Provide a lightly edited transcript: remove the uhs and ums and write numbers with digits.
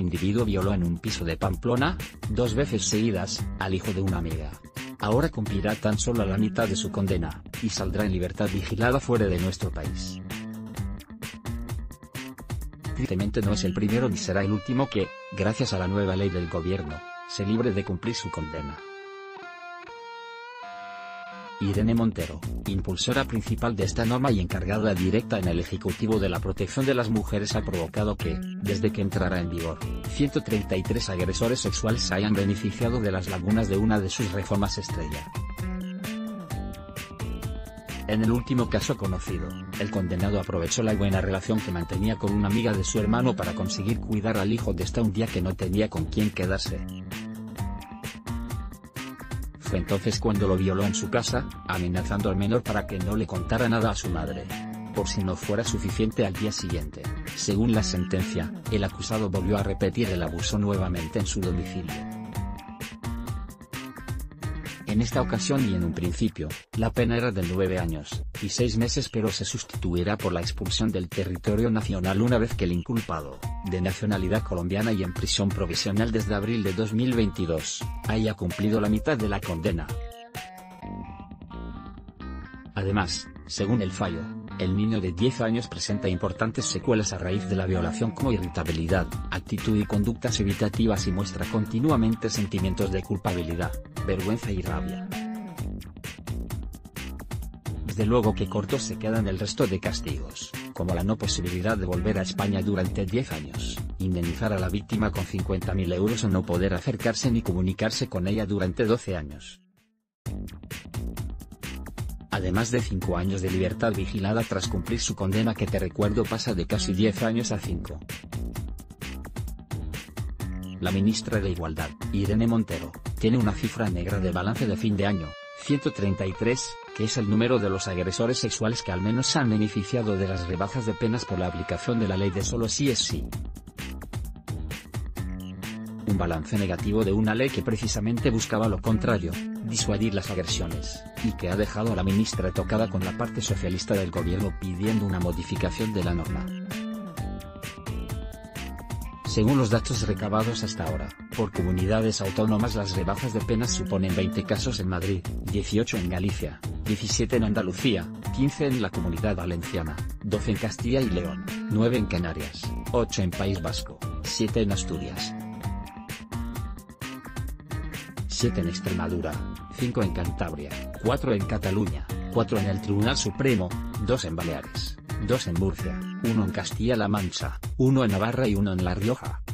individuo violó en un piso de Pamplona, 2 veces seguidas, al hijo de una amiga. Ahora cumplirá tan solo la mitad de su condena, y saldrá en libertad vigilada fuera de nuestro país. Tristemente no es el primero ni será el último que, gracias a la nueva ley del gobierno, se libre de cumplir su condena. Irene Montero, impulsora principal de esta norma y encargada directa en el Ejecutivo de la Protección de las Mujeres, ha provocado que, desde que entrara en vigor, 133 agresores sexuales se hayan beneficiado de las lagunas de una de sus reformas estrella. En el último caso conocido, el condenado aprovechó la buena relación que mantenía con una amiga de su hermano para conseguir cuidar al hijo de esta un día que no tenía con quién quedarse. Fue entonces cuando lo violó en su casa, amenazando al menor para que no le contara nada a su madre. Por si no fuera suficiente, al día siguiente, según la sentencia, el acusado volvió a repetir el abuso nuevamente en su domicilio. En esta ocasión y en un principio, la pena era de 9 años y 6 meses, pero se sustituirá por la expulsión del territorio nacional una vez que el inculpado, de nacionalidad colombiana y en prisión provisional desde abril de 2022, haya cumplido la mitad de la condena. Además, según el fallo, el niño de 10 años presenta importantes secuelas a raíz de la violación, como irritabilidad, actitud y conductas evitativas, y muestra continuamente sentimientos de culpabilidad, vergüenza y rabia. Desde luego que cortos se quedan el resto de castigos, como la no posibilidad de volver a España durante 10 años, indemnizar a la víctima con 50.000 euros o no poder acercarse ni comunicarse con ella durante 12 años. Además de 5 años de libertad vigilada tras cumplir su condena, que, te recuerdo, pasa de casi 10 años a 5. La ministra de Igualdad, Irene Montero, tiene una cifra negra de balance de fin de año, 133, que es el número de los agresores sexuales que al menos se han beneficiado de las rebajas de penas por la aplicación de la ley de solo sí es sí. Un balance negativo de una ley que precisamente buscaba lo contrario, disuadir las agresiones, y que ha dejado a la ministra tocada con la parte socialista del gobierno pidiendo una modificación de la norma. Según los datos recabados hasta ahora, por comunidades autónomas, las rebajas de penas suponen 20 casos en Madrid, 18 en Galicia, 17 en Andalucía, 15 en la Comunidad Valenciana, 12 en Castilla y León, 9 en Canarias, 8 en País Vasco, 7 en Asturias, 7 en Extremadura, 5 en Cantabria, 4 en Cataluña, 4 en el Tribunal Supremo, 2 en Baleares, 2 en Murcia, 1 en Castilla-La Mancha, 1 en Navarra y 1 en La Rioja.